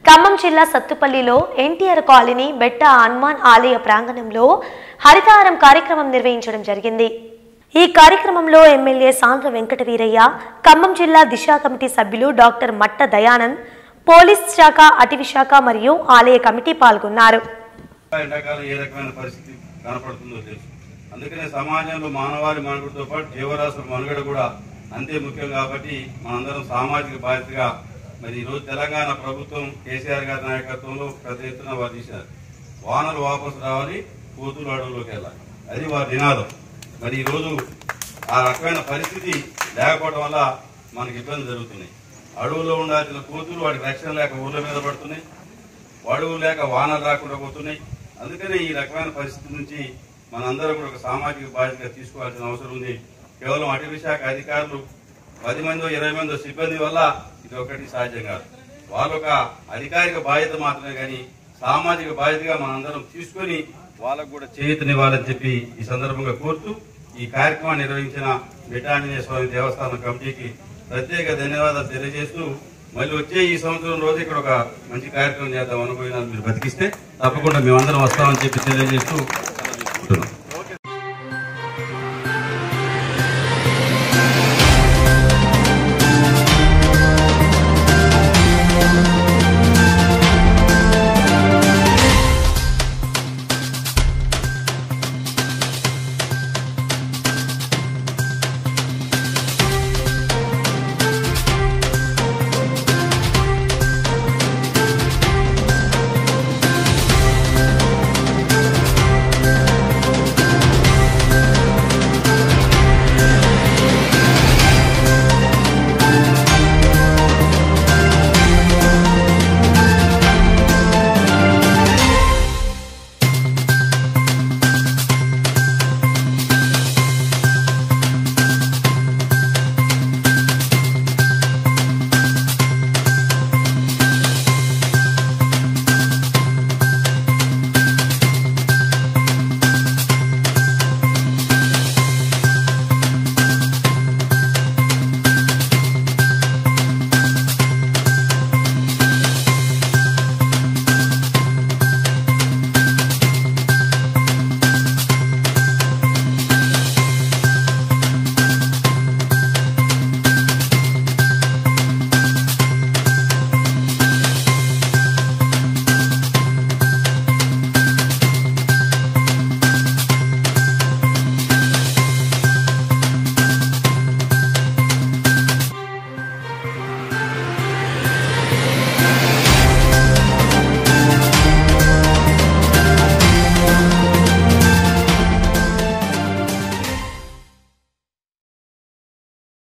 ఖమ్మం జిల్లా సత్తుపల్లిలో ఎన్టీఆర్ కాలనీ బెట్ట హనుమాన్ ఆలయ ప్రాంగణంలో హరితహారం కార్యక్రమం నిర్వహించడం జరిగింది। ఈ కార్యక్రమంలో ఎమ్మెల్యే సాంద్ర వెంకటవీరయ్య, ఖమ్మం జిల్లా దిశ కమిటీ సభ్యులు డాక్టర్ మట్ట దయానంద్, పోలీస్ శాఖ, అటవీ శాఖ మరియు ఆలయ కమిటీ పాల్గొన్నారు। అందుకనే సమాజంలో మానవాళి మనుగడతో పాటు జీవరాశుల మనుగడ కూడా అంతే ముఖ్యం కాబట్టి మనందరం సామాజిక బాధ్యతగా మరి ఈ రోజు తెలంగాణ ప్రభుత్వం కేసీఆర్ గారి నాయకత్వంలో పెద్ద ఎత్తున వారు తీశారు। వానలు వాపసు రావాలి, కోతులు అడవుల్లోకి వెళ్ళాలి, అది వారి నినాదం। మరి ఈ రోజు ఆ రకమైన పరిస్థితి లేకపోవడం వల్ల మనకి ఇబ్బంది జరుగుతున్నాయి। అడవుల్లో ఉండాల్సిన కోతులు వాటికి రక్షణ లేక ఊళ్ళ మీద పడుతున్నాయి, అడవులు లేక వానలు రాకుండా పోతున్నాయి। అందుకనే ఈ రకమైన పరిస్థితి నుంచి మనందరం కూడా ఒక సామాజిక బాధ్యతగా తీసుకోవాల్సిన అవసరం ఉంది। కేవలం అటవీ శాఖ అధికారులు 10 మందో 20 మందో సిబ్బంది వల్ల ఇది ఒకటి సాధ్యం కాదు। వాళ్ళొక అధికారిక బాధ్యత మాత్రమే కానీ సామాజిక బాధ్యతగా మనందరం తీసుకొని వాళ్ళకు కూడా చేయూతనివ్వాలని చెప్పి ఈ సందర్భంగా కోరుతూ ఈ కార్యక్రమాన్ని నిర్వహించిన బెట్ట ఆంజనేయ స్వామి దేవస్థానం కమిటీకి ప్రత్యేక ధన్యవాదాలు తెలియజేస్తూ మళ్ళీ వచ్చే ఈ సంవత్సరం రోజు ఇక్కడ ఒక మంచి కార్యక్రమం చేద్దాం అనుకున్నాను। మీరు బతికిస్తే తప్పకుండా మేమందరం వస్తామని చెప్పి తెలియజేస్తూ